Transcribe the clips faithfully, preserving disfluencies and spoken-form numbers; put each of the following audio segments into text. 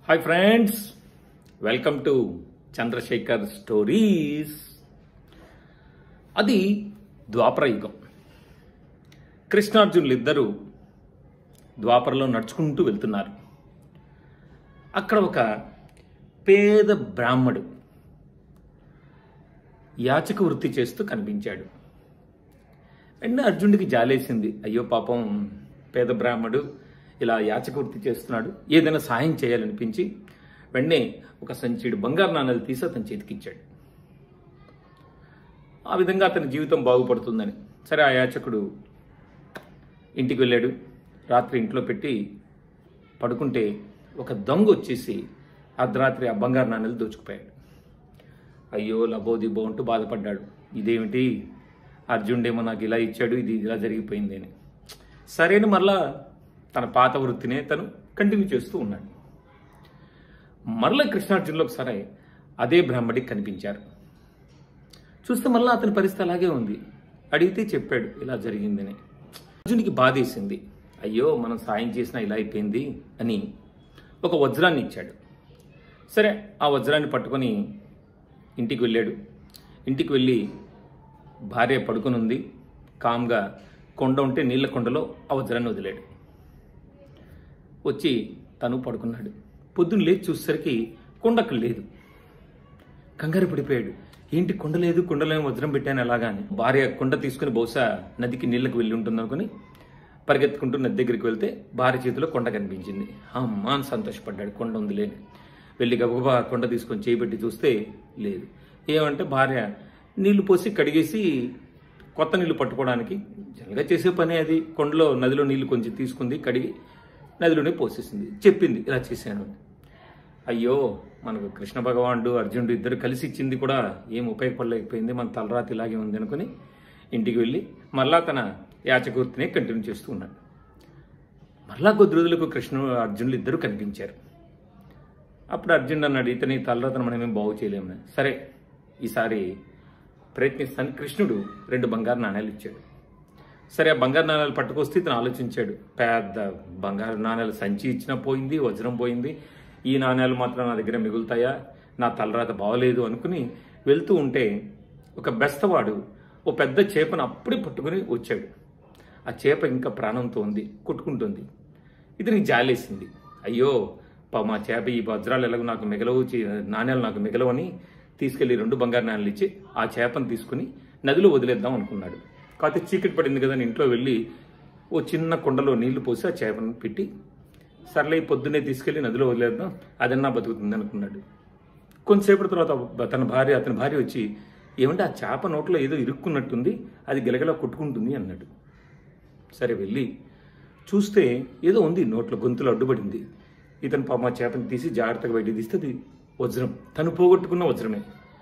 Hi friends, welcome to Chandrashekar stories. అది ద్వాపర యుగం. కృష్ణార్జునులు ఇద్దరు ద్వాపరలో నడుచుకుంటూ వెళ్తున్నారు. అక్కడ ఒక పేద బ్రాహ్మడు యాచక వృత్తి చేస్తూ కనిపించాడు. వెంటనే అర్జునుడికి జాలేసింది. అయ్యో పాపం, పేద బ్రాహ్మడు ఇలా యాచక వృత్తి చేస్తున్నాడు, ఏదైనా సహాయం చేయాలనిపించి వెంటనే ఒక సంచిడు బంగారు నాణాలు తీసి అతని చేతికిచ్చాడు. ఆ విధంగా అతని జీవితం బాగుపడుతుందని సరే ఆ యాచకుడు ఇంటికి వెళ్ళాడు. రాత్రి ఇంట్లో పెట్టి పడుకుంటే ఒక దొంగ వచ్చేసి అర్ధరాత్రి ఆ బంగారు నాణాలు దోచుకుపోయాడు. అయ్యో లబోదిబో అంటూ బాధపడ్డాడు. ఇదేమిటి, అర్జునుడేమో నాకు ఇలా ఇచ్చాడు, ఇది ఇలా జరిగిపోయింది అని. సరేని మరలా తన పాత వృత్తినే తను కంటిన్యూ చేస్తూ ఉన్నాడు. మరలా కృష్ణార్జునులు ఒకసారి అదే బ్రాహ్మడికి కనిపించారు. చూస్తే మరలా అతని పరిస్థితి అలాగే ఉంది. అడిగితే చెప్పాడు ఇలా జరిగిందని. అర్జునికి బాధేసింది. అయ్యో మనం సాయం చేసినా ఇలా అయిపోయింది అని ఒక వజ్రాన్ని ఇచ్చాడు. సరే ఆ వజ్రాన్ని పట్టుకొని ఇంటికి వెళ్ళాడు. ఇంటికి వెళ్ళి భార్య పడుకొని ఉంది. కామ్గా కొండ ఉంటే నీళ్ళ కొండలో ఆ వజ్రాన్ని వదిలాడు. వచ్చి తను పడుకున్నాడు. పొద్దున్న లేచి చూసేసరికి కొండ అక్కడ లేదు. కంగారు పడిపోయాడు. ఏంటి కొండ లేదు, కొండలో వజ్రం పెట్టాను ఎలాగా అని. భార్య కొండ తీసుకుని బహుశా నదికి నీళ్ళకి వెళ్ళి ఉంటుంది అనుకుని పరిగెత్తుకుంటూ నది దగ్గరికి వెళ్తే భార్య చేతిలో కొండ కనిపించింది. అమ్మా అని సంతోషపడ్డాడు. కొండ ఉంది లేని వెళ్ళి గబగబా కొండ తీసుకొని చేయబెట్టి చూస్తే లేదు. ఏమంటే భార్య నీళ్లు పోసి కడిగేసి కొత్త నీళ్లు పట్టుకోవడానికి జనరల్గా చేసే పని అది. కొండలో నదిలో నీళ్లు కొంచెం తీసుకుంది, కడిగి నదిలోనే పోసేసింది. చెప్పింది ఇలా చేశాను. అయ్యో మనకు కృష్ణ భగవానుడు అర్జునుడు ఇద్దరు కలిసి ఇచ్చింది కూడా ఏం ఉపయోగపడలేకపోయింది, మన తలరాతి ఇలాగే ఉంది అనుకుని ఇంటికి వెళ్ళి మరలా తన యాచకవృత్తినే కంటిన్యూ చేస్తూ ఉన్నాడు. మరలా కొద్ది రోజులకు కృష్ణుడు అర్జునులు ఇద్దరు కనిపించారు. అప్పుడు అర్జునుడు అన్నాడు, ఇతని తలరాతను మనమేం బాగు చేయలేము, సరే ఈసారి ప్రయత్నిస్తాను. కృష్ణుడు రెండు బంగారు నాణ్యాలు ఇచ్చాడు. సరే ఆ బంగారు నాణ్యాలు పట్టుకొస్తే ఇతను ఆలోచించాడు. పెద్ద బంగారు నాణ్యాలు సంచి ఇచ్చినా పోయింది, వజ్రం పోయింది, ఈ నాణ్యాలు మాత్రం నా దగ్గర మిగులుతాయా, నా తలరాత బాగలేదు అనుకుని వెళ్తూ ఉంటే ఒక బెస్తవాడు ఓ పెద్ద చేపను అప్పుడే పట్టుకుని వచ్చాడు. ఆ చేప ఇంకా ప్రాణంతో ఉంది, కొట్టుకుంటుంది. ఇతనికి జాలేసింది. అయ్యో పా మా చేప ఈ వజ్రాలు ఎలాగో నాకు మిగలవు, నాణ్యాలు నాకు మిగలవని తీసుకెళ్లి రెండు బంగారు నాణ్యాలు ఇచ్చి ఆ చేపను తీసుకుని నదిలో వదిలేద్దాం అనుకున్నాడు. కాకపోతే చీకటి పడింది కదా, ఇంట్లో వెళ్ళి ఓ చిన్న కుండలో నీళ్లు పోసి ఆ చేపను పెట్టి సర్లే పొద్దున్నే తీసుకెళ్లి నదిలో వదిలేద్దాం, అదన్నా బతుకుతుంది అనుకున్నాడు. కొంతసేపటి తర్వాత తన భార్య అతని భార్య వచ్చి, ఏమంటే ఆ చేప నోట్లో ఏదో ఇరుక్కున్నట్టుంది, అది గిలగలా కొట్టుకుంటుంది అన్నాడు. సరే వెళ్ళి చూస్తే ఏదో ఉంది నోట్లో, గొంతులో అడ్డుపడింది. ఇతను పాప ఆ చేపని తీసి జాగ్రత్తగా బయట తీస్తే అది వజ్రం, తను పోగొట్టుకున్న వజ్రమే.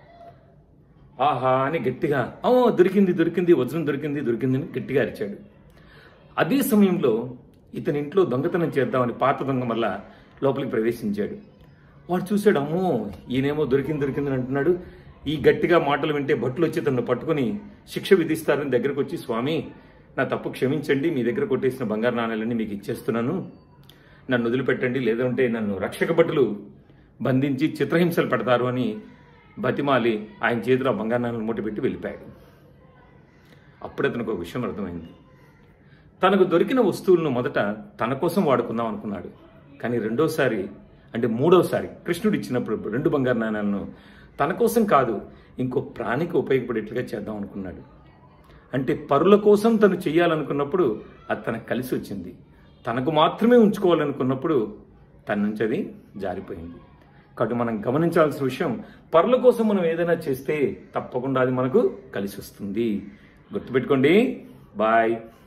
ఆహా అని గట్టిగా ఓ దొరికింది దొరికింది వజ్రం దొరికింది దొరికింది అని గట్టిగా అరిచాడు. అదే సమయంలో ఇతని ఇంట్లో దొంగతనం చేద్దామని పాత దొంగ వల్ల లోపలికి ప్రవేశించాడు. వాడు చూశాడు, అమ్మో ఈయనేమో దొరికింది దొరికిందని అంటున్నాడు. ఈ గట్టిగా మాటలు వింటే భటులు వచ్చి తనను పట్టుకుని శిక్ష విధిస్తారని దగ్గరకు వచ్చి, స్వామి నా తప్పు క్షమించండి, మీ దగ్గర కొట్టేసిన బంగారు నాణ్యాలన్నీ మీకు ఇచ్చేస్తున్నాను, నన్ను వదిలిపెట్టండి, లేదంటే నన్ను రక్షక భటులు బంధించి చిత్రహింసలు పెడతారు అని బతిమాలి ఆయన చేతిలో బంగారు నాణ్యాలను మూటపెట్టి వెళ్ళిపోయాడు. అప్పుడు అతనికి ఒక విషయం అర్థమైంది. తనకు దొరికిన వస్తువులను మొదట తన కోసం వాడుకుందాం అనుకున్నాడు. కానీ రెండోసారి అంటే మూడోసారి కృష్ణుడు ఇచ్చినప్పుడు రెండు బంగారు నాణ్యాలను తన కోసం కాదు, ఇంకో ప్రాణికి ఉపయోగపడేట్లుగా చేద్దాం అనుకున్నాడు. అంటే పరుల కోసం తను చెయ్యాలనుకున్నప్పుడు అది తనకు కలిసి వచ్చింది. తనకు మాత్రమే ఉంచుకోవాలనుకున్నప్పుడు తన నుంచి అది జారిపోయింది. కాబట్టి మనం గమనించాల్సిన విషయం, పరుల కోసం మనం ఏదైనా చేస్తే తప్పకుండా అది మనకు కలిసి వస్తుంది. గుర్తుపెట్టుకోండి. బాయ్.